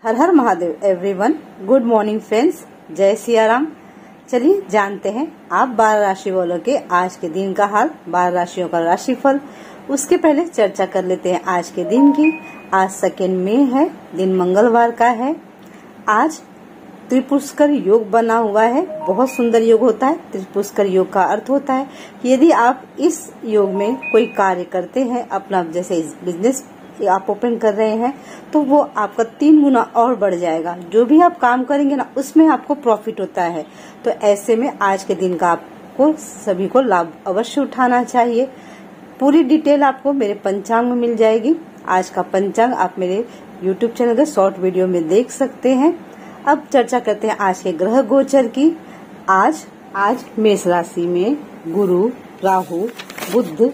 हर हर Mahadev everyone. Good morning friends, जय सिया राम। चलिए जानते हैं आप 12 राशि वालों के आज के दिन का हाल, 12 राशियों का राशिफल। उसके पहले चर्चा कर लेते हैं आज के दिन की। आज 2 मई है, दिन मंगलवार का है। आज त्रिपुष्कर योग बना हुआ है, बहुत सुंदर योग होता है। त्रिपुष्कर योग का अर्थ होता है कि यदि आप इस योग में कोई कार्य करते हैं, अपना जैसे बिजनेस आप ओपन कर रहे हैं, तो वो आपका 3 गुना और बढ़ जाएगा। जो भी आप काम करेंगे ना, उसमें आपको प्रॉफिट होता है। तो ऐसे में आज के दिन का आपको सभी को लाभ अवश्य उठाना चाहिए। पूरी डिटेल आपको मेरे पंचांग में मिल जाएगी। आज का पंचांग आप मेरे YouTube चैनल के शॉर्ट वीडियो में देख सकते हैं। अब चर्चा करते हैं आज के ग्रह गोचर की। आज मेष राशि में गुरु, राहु, बुध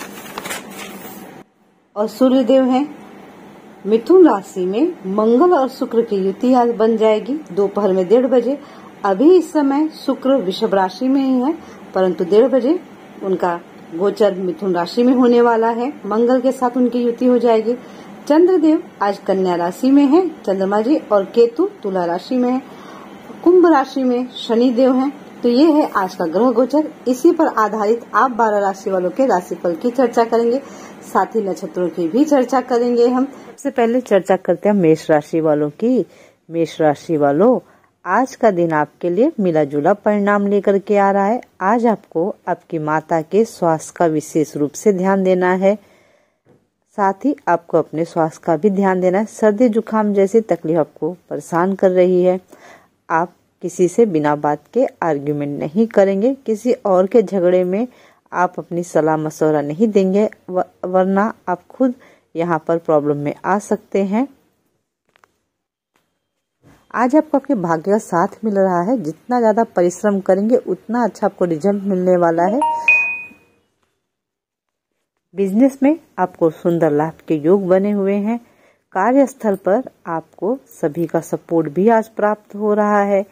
और सूर्यदेव हैं। मिथुन राशि में मंगल और शुक्र की युति आज बन जाएगी दोपहर में 1:30 बजे। अभी इस समय शुक्र वृषभ राशि में ही है, परंतु 1:30 बजे उनका गोचर मिथुन राशि में होने वाला है। मंगल के साथ उनकी युति हो जाएगी। चंद्रदेव आज कन्या राशि में है, चंद्रमा जी, और केतु तुला राशि में है। कुंभ राशि में शनि देव हैं। तो ये है आज का ग्रह गोचर। इसी पर आधारित आप 12 राशि वालों के राशिफल की चर्चा करेंगे, साथ ही नक्षत्रों की भी चर्चा करेंगे। हम सबसे पहले चर्चा करते हैं मेष राशि वालों की। मेष राशि वालों, आज का दिन आपके लिए मिला जुला परिणाम लेकर के आ रहा है। आज आपको आपकी माता के स्वास्थ्य का विशेष रूप से ध्यान देना है, साथ ही आपको अपने स्वास्थ्य का भी ध्यान देना है। सर्दी जुकाम जैसी तकलीफ आपको परेशान कर रही है। आप किसी से बिना बात के आर्ग्यूमेंट नहीं करेंगे। किसी और के झगड़े में आप अपनी सलाह मशवरा नहीं देंगे, वरना आप खुद यहाँ पर प्रॉब्लम में आ सकते हैं। आज आपको आपके भाग्य का साथ मिल रहा है। जितना ज्यादा परिश्रम करेंगे उतना अच्छा आपको रिजल्ट मिलने वाला है। बिजनेस में आपको सुंदर लाभ के योग बने हुए हैं। कार्यस्थल पर आपको सभी का सपोर्ट भी आज प्राप्त हो रहा है।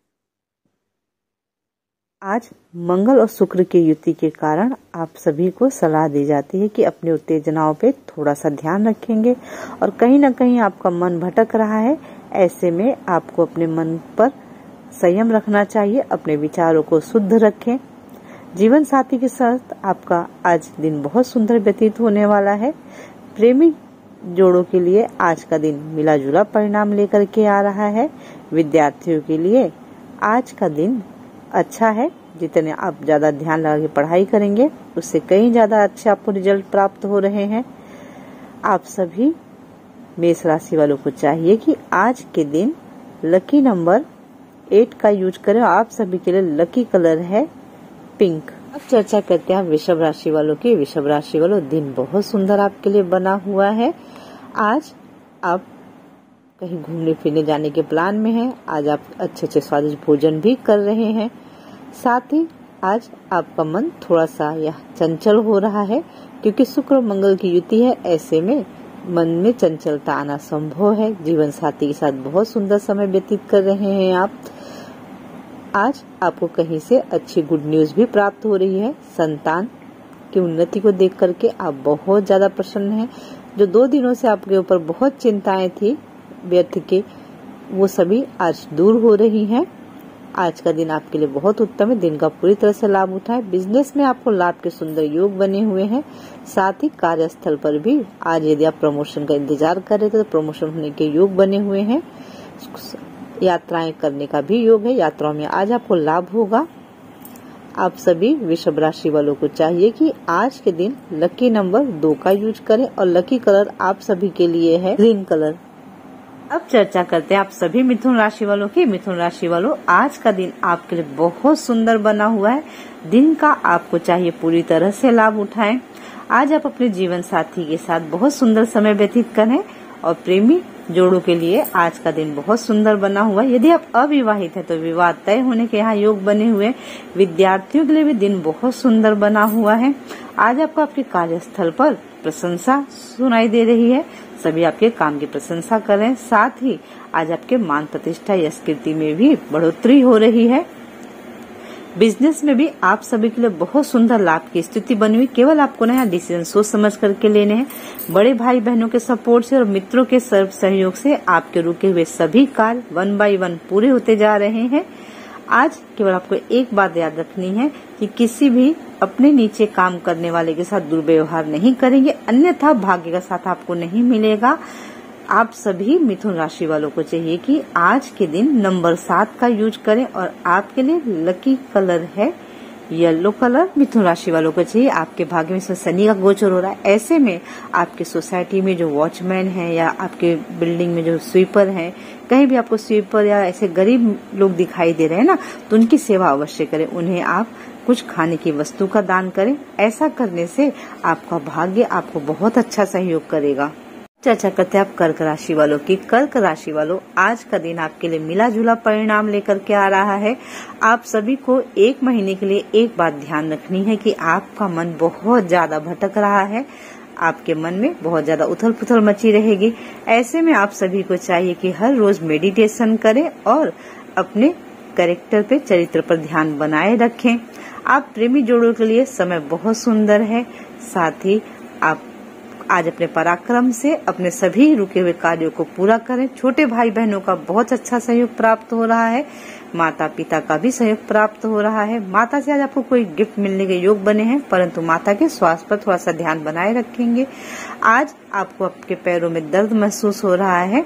आज मंगल और शुक्र की युति के कारण आप सभी को सलाह दी जाती है कि अपनी उत्तेजनाओं पे थोड़ा सा ध्यान रखेंगे, और कहीं ना कहीं आपका मन भटक रहा है। ऐसे में आपको अपने मन पर संयम रखना चाहिए, अपने विचारों को शुद्ध रखें। जीवन साथी के साथ आपका आज दिन बहुत सुंदर व्यतीत होने वाला है। प्रेमी जोड़ों के लिए आज का दिन मिला जुला परिणाम लेकर के आ रहा है। विद्यार्थियों के लिए आज का दिन अच्छा है। जितने आप ज्यादा ध्यान लगा के पढ़ाई करेंगे, उससे कहीं ज्यादा अच्छे आपको रिजल्ट प्राप्त हो रहे हैं। आप सभी मेष राशि वालों को चाहिए कि आज के दिन लकी नंबर 8 का यूज करें। आप सभी के लिए लकी कलर है पिंक। अब चर्चा करते हैं वृषभ राशि वालों की। वृषभ राशि वालों, दिन बहुत सुंदर आपके लिए बना हुआ है। आज आप कहीं घूमने फिरने जाने के प्लान में हैं। आज आप अच्छे स्वादिष्ट भोजन भी कर रहे हैं। साथ ही आज आपका मन थोड़ा सा यह चंचल हो रहा है, क्योंकि शुक्र मंगल की युति है। ऐसे में मन में चंचलता आना संभव है। जीवन साथी के साथ बहुत सुंदर समय व्यतीत कर रहे हैं आप। आज आपको कहीं से अच्छी गुड न्यूज भी प्राप्त हो रही है। संतान की उन्नति को देख करके आप बहुत ज्यादा प्रसन्न हैं। जो 2 दिनों से आपके ऊपर बहुत चिंताएं थी व्यर्थ के, वो सभी आज दूर हो रही हैं। आज का दिन आपके लिए बहुत उत्तम है। दिन का पूरी तरह से लाभ उठाएं। बिजनेस में आपको लाभ के सुंदर योग बने हुए हैं। साथ ही कार्यस्थल पर भी आज यदि आप प्रमोशन का इंतजार कर रहे थे, तो प्रमोशन होने के योग बने हुए हैं। यात्राएं करने का भी योग है। यात्राओं में आज आपको लाभ होगा। आप सभी वृषभ राशि वालों को चाहिए कि आज के दिन लकी नंबर 2 का यूज करें, और लकी कलर आप सभी के लिए है ग्रीन कलर। अब चर्चा करते हैं आप सभी मिथुन राशि वालों की। मिथुन राशि वालों, आज का दिन आपके लिए बहुत सुंदर बना हुआ है। दिन का आपको चाहिए पूरी तरह से लाभ उठाएं। आज आप अपने जीवन साथी के साथ बहुत सुंदर समय व्यतीत करें, और प्रेमी जोड़ों के लिए आज का दिन बहुत सुंदर बना हुआ है। यदि आप अविवाहित हैं, तो विवाह तय होने के यहाँ योग बने हुए। विद्यार्थियों के लिए भी दिन बहुत सुंदर बना हुआ है। आज आपको आपके कार्यस्थल पर प्रशंसा सुनाई दे रही है। सभी आपके काम की प्रशंसा कर रहे हैं। साथ ही आज आपके मान प्रतिष्ठा यश कीर्ति में भी बढ़ोतरी हो रही है। बिजनेस में भी आप सभी के लिए बहुत सुंदर लाभ की स्थिति बनी हुई। केवल आपको ना यहाँ डिसीजन सोच समझ करके लेने हैं। बड़े भाई बहनों के सपोर्ट से और मित्रों के सहयोग से आपके रुके हुए सभी कार्य 1 बाय 1 पूरे होते जा रहे हैं। आज केवल आपको एक बात याद रखनी है कि किसी भी अपने नीचे काम करने वाले के साथ दुर्व्यवहार नहीं करेंगे, अन्यथा भाग्य का साथ आपको नहीं मिलेगा। आप सभी मिथुन राशि वालों को चाहिए कि आज के दिन नंबर 7 का यूज करें और आपके लिए लकी कलर है येलो कलर। मिथुन राशि वालों को चाहिए, आपके भाग्य में शनि का गोचर हो रहा है। ऐसे में आपके सोसाइटी में जो वॉचमैन है या आपके बिल्डिंग में जो स्वीपर है, कहीं भी आपको स्वीपर या ऐसे गरीब लोग दिखाई दे रहे हैं ना, तो उनकी सेवा अवश्य करें। उन्हें आप कुछ खाने की वस्तु का दान करें। ऐसा करने से आपका भाग्य आपको बहुत अच्छा सहयोग करेगा। चर्चा करते हैं आप कर्क राशि वालों की। कर्क राशि वालों, आज का दिन आपके लिए मिला जुला परिणाम लेकर के आ रहा है। आप सभी को 1 महीने के लिए एक बात ध्यान रखनी है कि आपका मन बहुत ज्यादा भटक रहा है। आपके मन में बहुत ज्यादा उथल पुथल मची रहेगी। ऐसे में आप सभी को चाहिए कि हर रोज मेडिटेशन करें और अपने कैरेक्टर पे, चरित्र पर ध्यान बनाए रखें। आप प्रेमी जोड़ों के लिए समय बहुत सुंदर है। साथ ही आप आज अपने पराक्रम से अपने सभी रुके हुए कार्यों को पूरा करें। छोटे भाई बहनों का बहुत अच्छा सहयोग प्राप्त हो रहा है। माता पिता का भी सहयोग प्राप्त हो रहा है। माता से आज आपको कोई गिफ्ट मिलने के योग बने हैं, परंतु माता के स्वास्थ्य पर थोड़ा सा ध्यान बनाए रखेंगे। आज आपको आपके पैरों में दर्द महसूस हो रहा है।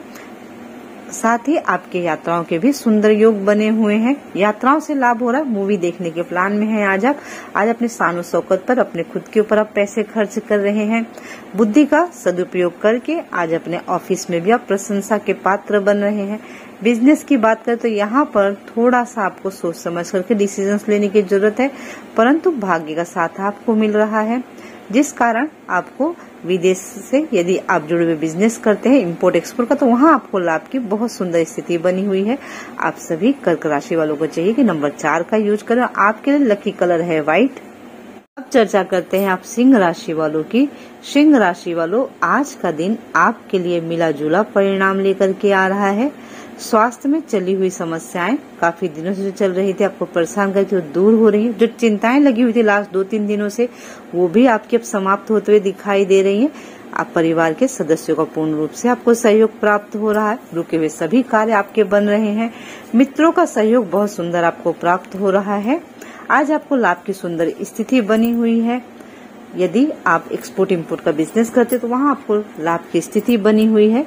साथ ही आपके यात्राओं के भी सुंदर योग बने हुए हैं। यात्राओं से लाभ हो रहा है। मूवी देखने के प्लान में हैं आज अपने शान शौकत पर, अपने खुद के ऊपर आप पैसे खर्च कर रहे हैं। बुद्धि का सदुपयोग करके आज अपने ऑफिस में भी आप प्रशंसा के पात्र बन रहे हैं। बिजनेस की बात करें तो यहाँ पर थोड़ा सा आपको सोच समझ करके डिसीजंस लेने की जरूरत है, परंतु भाग्य का साथ आपको मिल रहा है, जिस कारण आपको विदेश से यदि आप जुड़े हुए बिजनेस करते हैं इंपोर्ट एक्सपोर्ट का, तो वहाँ आपको लाभ की बहुत सुंदर स्थिति बनी हुई है। आप सभी कर्क राशि वालों को चाहिए कि नंबर 4 का यूज करें। आपके लिए लकी कलर है व्हाइट। अब चर्चा करते हैं आप सिंह राशि वालों की। सिंह राशि वालों, आज का दिन आपके लिए मिला जुला परिणाम लेकर के आ रहा है। स्वास्थ्य में चली हुई समस्याएं काफी दिनों से जो चल रही थी, आपको परेशान करके वो दूर हो रही है। जो चिंताएं लगी हुई थी लास्ट 2-3 दिनों से, वो भी आपकी अब समाप्त होते हुए दिखाई दे रही हैं। आप परिवार के सदस्यों का पूर्ण रूप से आपको सहयोग प्राप्त हो रहा है। रुके हुए सभी कार्य आपके बन रहे हैं। मित्रों का सहयोग बहुत सुंदर आपको प्राप्त हो रहा है। आज आपको लाभ की सुंदर स्थिति बनी हुई है। यदि आप एक्सपोर्ट इम्पोर्ट का बिजनेस करते तो वहाँ आपको लाभ की स्थिति बनी हुई है।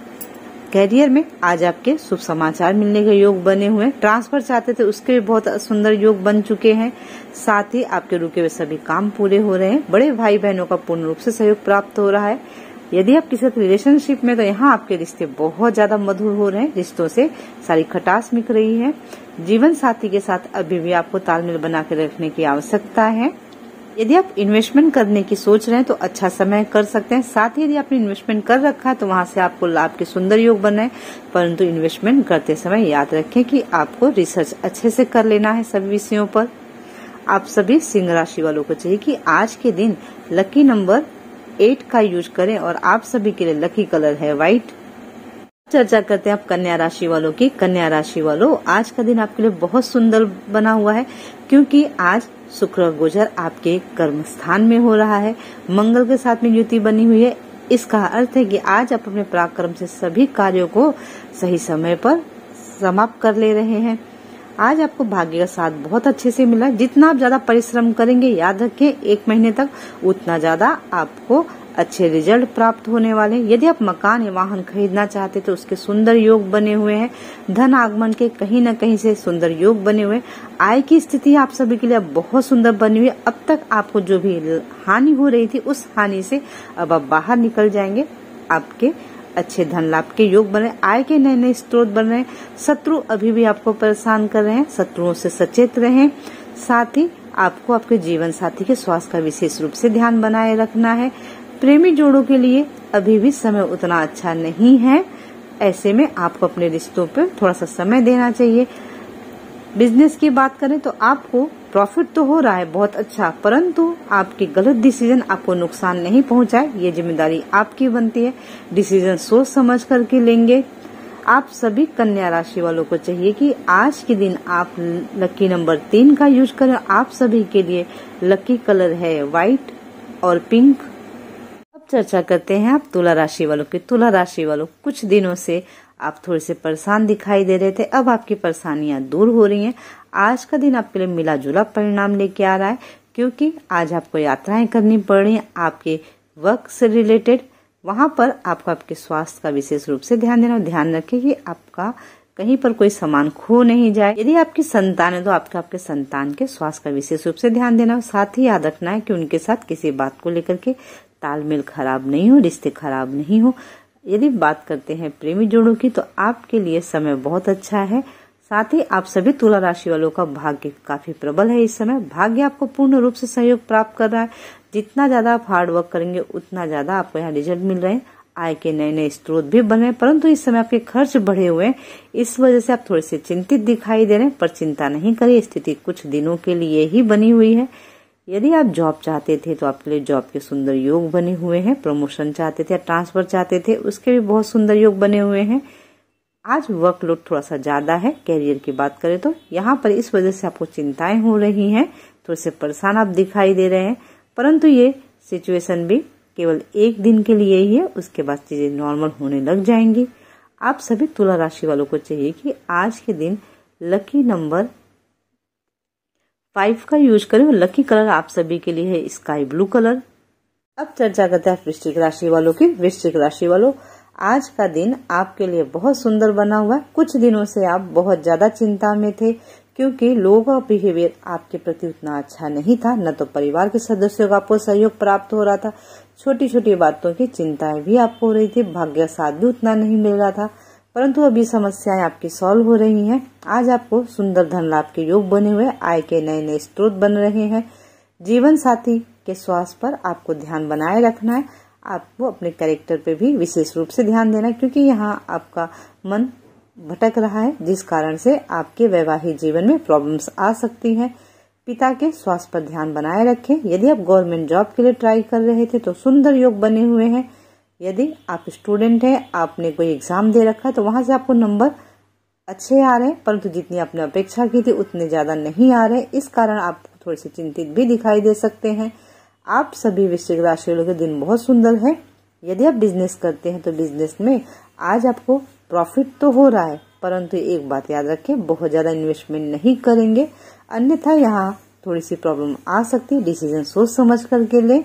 कैरियर में आज आपके शुभ समाचार मिलने के योग बने हुए हैं। ट्रांसफर चाहते थे उसके भी बहुत सुंदर योग बन चुके हैं। साथ ही आपके रुके हुए सभी काम पूरे हो रहे हैं। बड़े भाई बहनों का पूर्ण रूप से सहयोग प्राप्त हो रहा है। यदि आप किसी रिलेशनशिप में, तो यहाँ आपके रिश्ते बहुत ज्यादा मधुर हो रहे हैं। रिश्तों से सारी खटास मिट रही है। जीवन साथी के साथ अभी भी आपको तालमेल बना के रखने की आवश्यकता है। यदि आप इन्वेस्टमेंट करने की सोच रहे हैं तो अच्छा समय कर सकते हैं। साथ ही यदि आपने इन्वेस्टमेंट कर रखा है तो वहां से आपको लाभ के सुंदर योग बन रहे हैं, परंतु इन्वेस्टमेंट करते समय याद रखें कि आपको रिसर्च अच्छे से कर लेना है सभी विषयों पर। आप सभी सिंह राशि वालों को चाहिए कि आज के दिन लकी नंबर 8 का यूज करें और आप सभी के लिए लकी कलर है व्हाइट। चर्चा करते हैं आप कन्या राशि वालों की। कन्या राशि वालों, आज का दिन आपके लिए बहुत सुंदर बना हुआ है, क्योंकि आज शुक्र गोचर आपके कर्म स्थान में हो रहा है। मंगल के साथ में युति बनी हुई है। इसका अर्थ है कि आज आप अपने पराक्रम से सभी कार्यों को सही समय पर समाप्त कर ले रहे हैं। आज आपको भाग्य का साथ बहुत अच्छे से मिला। जितना आप ज्यादा परिश्रम करेंगे, याद रखें 1 महीने तक, उतना ज्यादा आपको अच्छे रिजल्ट प्राप्त होने वाले। यदि आप मकान या वाहन खरीदना चाहते तो उसके सुंदर योग बने हुए हैं। धन आगमन के कहीं न कहीं से सुंदर योग बने हुए। आय की स्थिति आप सभी के लिए अब बहुत सुंदर बनी हुई है। अब तक आपको जो भी हानि हो रही थी, उस हानि से अब आप बाहर निकल जाएंगे। आपके अच्छे धन लाभ के योग बन रहे, आय के नए नए स्रोत बन रहे हैं। शत्रु अभी भी आपको परेशान कर रहे हैं, शत्रुओं से सचेत रहें। साथ ही आपको आपके जीवन साथी के स्वास्थ्य का विशेष रूप से ध्यान बनाए रखना है। प्रेमी जोड़ों के लिए अभी भी समय उतना अच्छा नहीं है। ऐसे में आपको अपने रिश्तों पर थोड़ा सा समय देना चाहिए। बिजनेस की बात करें तो आपको प्रॉफिट तो हो रहा है बहुत अच्छा, परंतु आपकी गलत डिसीजन आपको नुकसान नहीं पहुंचाए, ये जिम्मेदारी आपकी बनती है। डिसीजन सोच समझ करके लेंगे। आप सभी कन्या राशि वालों को चाहिए कि आज के दिन आप लकी नंबर 3 का यूज करें। आप सभी के लिए लकी कलर है व्हाइट और पिंक। अब चर्चा करते हैं आप तुला राशि वालों की। तुला राशि वालों, कुछ दिनों से आप थोड़े से परेशान दिखाई दे रहे थे, अब आपकी परेशानियां दूर हो रही हैं। आज का दिन आपके लिए मिला जुला परिणाम लेके आ रहा है, क्योंकि आज आपको यात्राएं करनी पड़ रही हैं आपके वर्क से रिलेटेड। वहां पर आपको आपके स्वास्थ्य का विशेष रूप से ध्यान देना। ध्यान रखें कि आपका कहीं पर कोई सामान खो नहीं जाए। यदि आपकी संतान है तो आपके संतान के स्वास्थ्य का विशेष रूप से ध्यान देना। साथ ही याद रखना है कि उनके साथ किसी बात को लेकर के तालमेल खराब नहीं हो, रिश्ते खराब नहीं हो। यदि बात करते हैं प्रेमी जोड़ों की, तो आपके लिए समय बहुत अच्छा है। साथ ही आप सभी तुला राशि वालों का भाग्य काफी प्रबल है। इस समय भाग्य आपको पूर्ण रूप से सहयोग प्राप्त कर रहा है। जितना ज्यादा आप हार्ड वर्क करेंगे उतना ज्यादा आपको यहाँ रिजल्ट मिल रहे हैं। आय के नए नए स्रोत भी बन रहे हैं, परंतु इस समय आपके खर्च बढ़े हुए हैं। इस वजह से आप थोड़े से चिंतित दिखाई दे रहे हैं, पर चिंता नहीं करिए, स्थिति कुछ दिनों के लिए ही बनी हुई है। यदि आप जॉब चाहते थे तो आपके लिए जॉब के सुंदर योग बने हुए हैं। प्रमोशन चाहते थे या ट्रांसफर चाहते थे, उसके भी बहुत सुंदर योग बने हुए हैं। आज वर्कलोड थोड़ा सा ज्यादा है। कैरियर की बात करें तो यहाँ पर इस वजह से आपको चिंताएं हो रही हैं, थोड़े से परेशान आप दिखाई दे रहे हैं, परंतु ये सिचुएशन भी केवल एक दिन के लिए ही है। उसके बाद चीजें नॉर्मल होने लग जाएंगी। आप सभी तुला राशि वालों को चाहिए कि आज के दिन लकी नंबर 5 का यूज करें। लकी कलर आप सभी के लिए है स्काई ब्लू कलर। अब चर्चा करते हैं वृश्चिक राशि वालों की। वृश्चिक राशि वालों, आज का दिन आपके लिए बहुत सुंदर बना हुआ है। कुछ दिनों से आप बहुत ज्यादा चिंता में थे, क्योंकि लोगों का बिहेवियर आपके प्रति उतना अच्छा नहीं था। न तो परिवार के सदस्यों का आपको सहयोग प्राप्त हो रहा था, छोटी छोटी बातों की चिंताएं भी आपको हो रही थी, भाग्य साथ भी उतना नहीं मिल रहा था, परंतु अभी समस्याएं आपकी सॉल्व हो रही हैं। आज आपको सुंदर धन लाभ के योग बने हुए, आय के नए नए स्रोत बन रहे हैं। जीवन साथी के स्वास्थ्य पर आपको ध्यान बनाए रखना है। आपको अपने कैरेक्टर पे भी विशेष रूप से ध्यान देना है, क्योंकि यहाँ आपका मन भटक रहा है, जिस कारण से आपके वैवाहिक जीवन में प्रॉब्लम्स आ सकती हैं। पिता के स्वास्थ्य पर ध्यान बनाए रखें। यदि आप गवर्नमेंट जॉब के लिए ट्राई कर रहे थे तो सुंदर योग बने हुए हैं। यदि आप स्टूडेंट हैं, आपने कोई एग्जाम दे रखा है, तो वहां से आपको नंबर अच्छे आ रहे हैं, परंतु जितनी आपने अपेक्षा की थी उतने ज्यादा नहीं आ रहे। इस कारण आप थोड़े से चिंतित भी दिखाई दे सकते हैं। आप सभी वृश्चिक राशि वालों के दिन बहुत सुंदर है। यदि आप बिजनेस करते हैं तो बिजनेस में आज आपको प्रॉफिट तो हो रहा है, परंतु एक बात याद रखें, बहुत ज्यादा इन्वेस्टमेंट नहीं करेंगे, अन्यथा यहाँ थोड़ी सी प्रॉब्लम आ सकती है। डिसीजन सोच समझ करके लें।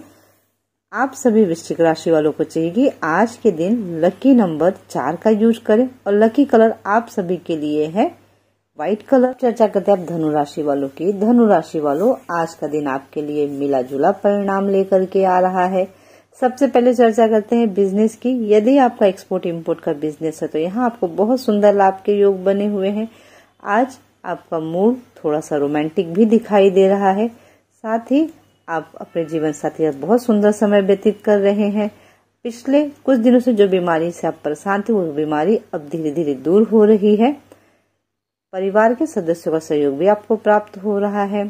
आप सभी वृश्चिक राशि वालों को चाहिए कि आज के दिन लकी नंबर 4 का यूज करें, और लकी कलर आप सभी के लिए है व्हाइट कलर। चर्चा करते हैं आप धनु राशि वालों की। धनु राशि वालों, आज का दिन आपके लिए मिला जुला परिणाम लेकर के आ रहा है। सबसे पहले चर्चा करते हैं बिजनेस की। यदि आपका एक्सपोर्ट इंपोर्ट का बिजनेस है तो यहाँ आपको बहुत सुंदर लाभ के योग बने हुए हैं। आज आपका मूड थोड़ा सा रोमांटिक भी दिखाई दे रहा है। साथ ही आप अपने जीवन साथी के बहुत सुंदर समय व्यतीत कर रहे हैं। पिछले कुछ दिनों से जो बीमारी से आप परेशान थे, वो बीमारी अब धीरे धीरे दूर हो रही है। परिवार के सदस्यों का सहयोग भी आपको प्राप्त हो रहा है।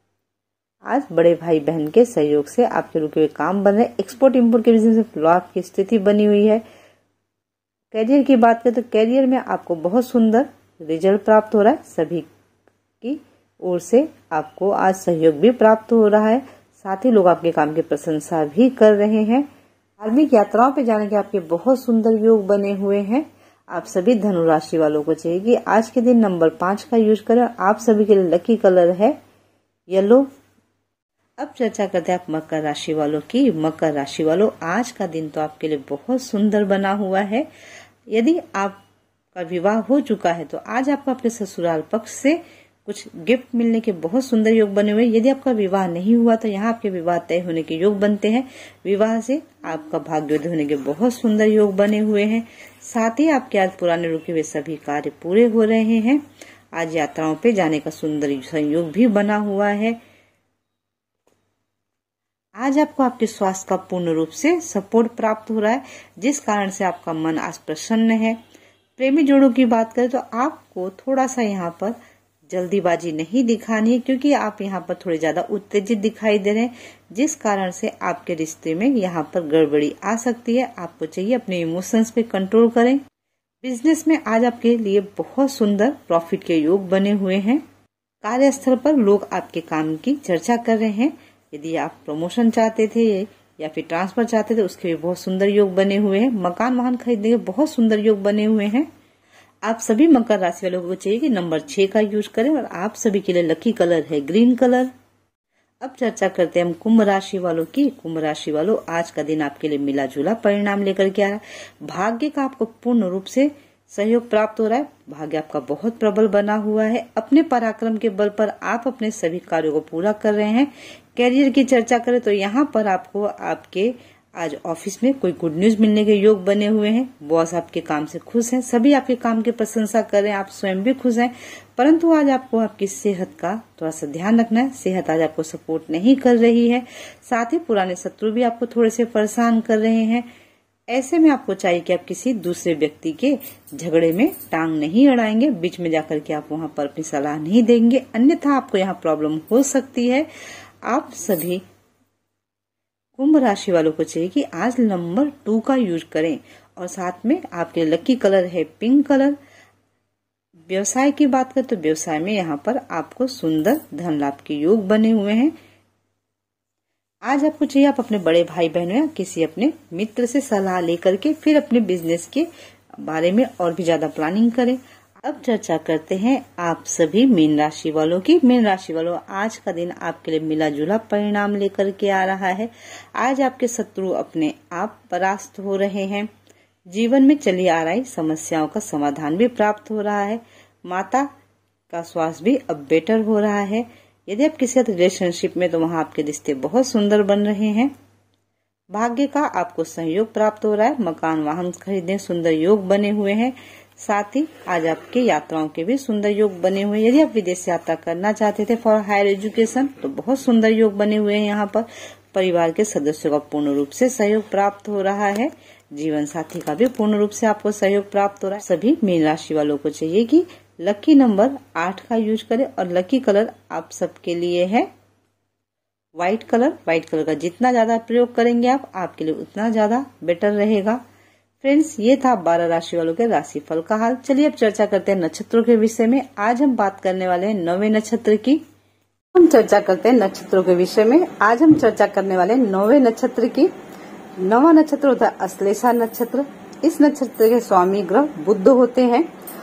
आज बड़े भाई बहन के सहयोग से आपके रुके हुए काम बन रहे। एक्सपोर्ट इंपोर्ट के बिजनेस में लाभ की स्थिति बनी हुई है। कैरियर की बात करें तो कैरियर में आपको बहुत सुंदर रिजल्ट प्राप्त हो रहा है। सभी की ओर से आपको आज सहयोग भी प्राप्त हो रहा है। साथ ही लोग आपके काम की प्रशंसा भी कर रहे हैं। धार्मिक यात्राओं पे जाने के आपके बहुत सुंदर योग बने हुए हैं। आप सभी धनु राशि वालों को चाहिए कि आज के दिन नंबर 5 का यूज करें। आप सभी के लिए लकी कलर है येलो। अब चर्चा करते हैं आप मकर राशि वालों की। मकर राशि वालों, आज का दिन तो आपके लिए बहुत सुंदर बना हुआ है। यदि आपका विवाह हो चुका है तो आज आपको अपने ससुराल पक्ष से कुछ गिफ्ट मिलने के बहुत सुंदर योग बने हुए। यदि आपका विवाह नहीं हुआ तो यहाँ आपके विवाह तय होने के योग बनते हैं। विवाह से आपका भाग्योदय होने के बहुत सुंदर योग बने हुए हैं। साथ ही आपके आज पुराने रुके हुए सभी कार्य पूरे हो रहे हैं। आज यात्राओं पे जाने का सुंदर संयोग भी बना हुआ है। आज आपको आपके स्वास्थ्य का पूर्ण रूप से सपोर्ट प्राप्त हो रहा है, जिस कारण से आपका मन आज प्रसन्न है। प्रेमी जोड़ों की बात करें तो आपको थोड़ा सा यहाँ पर जल्दीबाजी नहीं दिखानी है, क्योंकि आप यहाँ पर थोड़े ज्यादा उत्तेजित दिखाई दे रहे हैं, जिस कारण से आपके रिश्ते में यहाँ पर गड़बड़ी आ सकती है। आपको चाहिए अपने इमोशंस पे कंट्रोल करें। बिजनेस में आज आपके लिए बहुत सुंदर प्रॉफिट के योग बने हुए हैं। कार्यस्थल पर लोग आपके काम की चर्चा कर रहे हैं। यदि आप प्रमोशन चाहते थे या फिर ट्रांसफर चाहते थे, उसके भी बहुत सुंदर योग बने हुए हैं। मकान वाहन खरीदने के बहुत सुंदर योग बने हुए हैं। आप सभी मकर राशि वालों को चाहिए कि नंबर 6 का यूज करें और आप सभी के लिए लकी कलर है ग्रीन कलर। अब चर्चा करते हैं हम कुंभ राशि वालों की। कुंभ राशि वालों, आज का दिन आपके लिए मिला जुला परिणाम लेकर के आ रहा है। भाग्य का आपको पूर्ण रूप से सहयोग प्राप्त हो रहा है। भाग्य आपका बहुत प्रबल बना हुआ है। अपने पराक्रम के बल पर आप अपने सभी कार्यों को पूरा कर रहे हैं। कैरियर की चर्चा करें तो यहाँ पर आपको आपके आज ऑफिस में कोई गुड न्यूज मिलने के योग बने हुए हैं। बॉस आपके काम से खुश हैं, सभी आपके काम की प्रशंसा कर रहे हैं, आप स्वयं भी खुश हैं। परंतु आज आपको आपकी सेहत का थोड़ा सा ध्यान रखना है। सेहत आज आपको सपोर्ट नहीं कर रही है। साथ ही पुराने शत्रु भी आपको थोड़े से परेशान कर रहे हैं। ऐसे में आपको चाहिए कि आप किसी दूसरे व्यक्ति के झगड़े में टांग नहीं अड़ाएंगे। बीच में जाकर के आप वहां पर अपनी सलाह नहीं देंगे, अन्यथा आपको यहाँ प्रॉब्लम हो सकती है। आप सभी कुंभ राशि वालों को चाहिए कि आज नंबर 2 का यूज करें और साथ में आपके लकी कलर है पिंक कलर। व्यवसाय की बात करें तो व्यवसाय में यहाँ पर आपको सुंदर धन लाभ के योग बने हुए हैं। आज आपको चाहिए आप अपने बड़े भाई बहनों या किसी अपने मित्र से सलाह लेकर के फिर अपने बिजनेस के बारे में और भी ज्यादा प्लानिंग करें। अब चर्चा करते हैं आप सभी मीन राशि वालों की। मीन राशि वालों, आज का दिन आपके लिए मिला जुला परिणाम लेकर के आ रहा है। आज आपके शत्रु अपने आप परास्त हो रहे हैं। जीवन में चली आ रही समस्याओं का समाधान भी प्राप्त हो रहा है। माता का स्वास्थ्य भी अब बेटर हो रहा है। यदि आप किसी रिलेशनशिप में तो वहां आपके रिश्ते बहुत सुंदर बन रहे हैं। भाग्य का आपको सहयोग प्राप्त हो रहा है। मकान वाहन खरीदने सुंदर योग बने हुए हैं। साथ ही आज आपके यात्राओं के भी सुंदर योग बने हुए हैं। यदि आप विदेश यात्रा करना चाहते थे फॉर हायर एजुकेशन तो बहुत सुंदर योग बने हुए हैं। यहाँ पर परिवार के सदस्यों का पूर्ण रूप से सहयोग प्राप्त हो रहा है। जीवन साथी का भी पूर्ण रूप से आपको सहयोग प्राप्त हो रहा है। सभी मीन राशि वालों को चाहिए कि लकी नंबर 8 का यूज करें और लकी कलर आप सबके लिए है व्हाइट कलर। व्हाइट कलर का जितना ज्यादा प्रयोग करेंगे आप, आपके लिए उतना ज्यादा बेटर रहेगा। फ्रेंड्स, ये था 12 राशि वालों के राशिफल का हाल। चलिए अब चर्चा करते हैं नक्षत्रों के विषय में। आज हम बात करने वाले हैं 9वें नक्षत्र की। हम चर्चा करते हैं नक्षत्रों के विषय में। आज हम चर्चा करने वाले हैं 9वें नक्षत्र की। 9वां नक्षत्र होता है अश्लेषा नक्षत्र। इस नक्षत्र के स्वामी ग्रह बुध होते हैं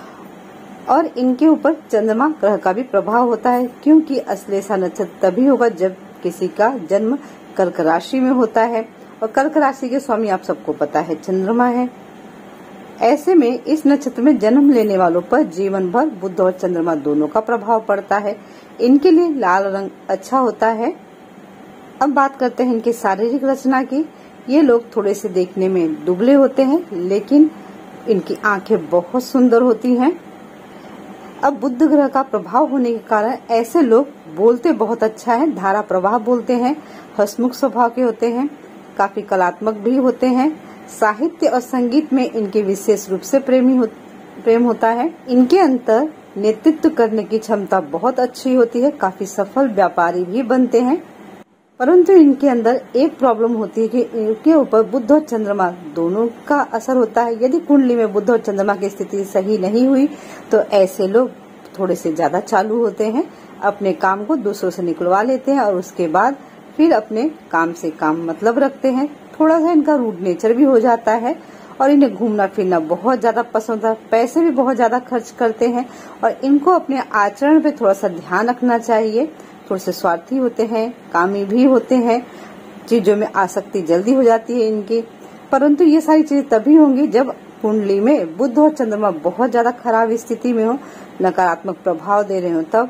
और इनके ऊपर चंद्रमा ग्रह का भी प्रभाव होता है, क्योंकि अश्लेषा नक्षत्र तभी होगा जब किसी का जन्म कर्क राशि में होता है और कर्क राशि के स्वामी आप सबको पता है चंद्रमा है। ऐसे में इस नक्षत्र में जन्म लेने वालों पर जीवन भर बुध और चंद्रमा दोनों का प्रभाव पड़ता है। इनके लिए लाल रंग अच्छा होता है। अब बात करते हैं इनकी शारीरिक रचना की। ये लोग थोड़े से देखने में दुबले होते हैं, लेकिन इनकी आंखें बहुत सुंदर होती हैं। अब बुध ग्रह का प्रभाव होने के कारण ऐसे लोग बोलते बहुत अच्छा है, धारा प्रवाह बोलते हैं, हंसमुख स्वभाव के होते हैं, काफी कलात्मक भी होते हैं। साहित्य और संगीत में इनके विशेष रूप से प्रेम होता है। इनके अंदर नेतृत्व करने की क्षमता बहुत अच्छी होती है, काफी सफल व्यापारी भी बनते हैं। परंतु इनके अंदर एक प्रॉब्लम होती है कि इनके ऊपर बुध और चंद्रमा दोनों का असर होता है। यदि कुंडली में बुध और चंद्रमा की स्थिति सही नहीं हुई तो ऐसे लोग थोड़े से ज्यादा चालू होते हैं, अपने काम को दूसरों से निकलवा लेते हैं और उसके बाद फिर अपने काम से काम मतलब रखते हैं। थोड़ा सा इनका रूड नेचर भी हो जाता है और इन्हें घूमना फिरना बहुत ज्यादा पसंद है। पैसे भी बहुत ज्यादा खर्च करते हैं और इनको अपने आचरण पे थोड़ा सा ध्यान रखना चाहिए। थोड़े से स्वार्थी होते हैं, कामी भी होते हैं, चीजों में आसक्ति जल्दी हो जाती है इनकी। परंतु ये सारी चीजें तभी होंगी जब कुंडली में बुध और चंद्रमा बहुत ज्यादा खराब स्थिति में हो, नकारात्मक प्रभाव दे रहे हो तब।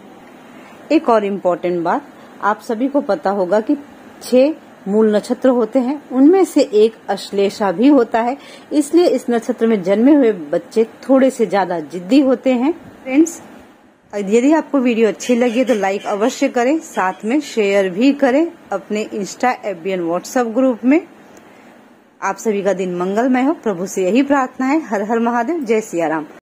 एक और इम्पोर्टेंट बात, आप सभी को पता होगा कि 6 मूल नक्षत्र होते हैं, उनमें से एक अश्लेषा भी होता है। इसलिए इस नक्षत्र में जन्मे हुए बच्चे थोड़े से ज्यादा जिद्दी होते हैं। फ्रेंड्स, यदि आपको वीडियो अच्छी लगी तो लाइक अवश्य करें, साथ में शेयर भी करें अपने Insta, FB and WhatsApp group में। आप सभी का दिन मंगलमय हो, प्रभु से यही प्रार्थना है। हर हर महादेव, जय सिया राम।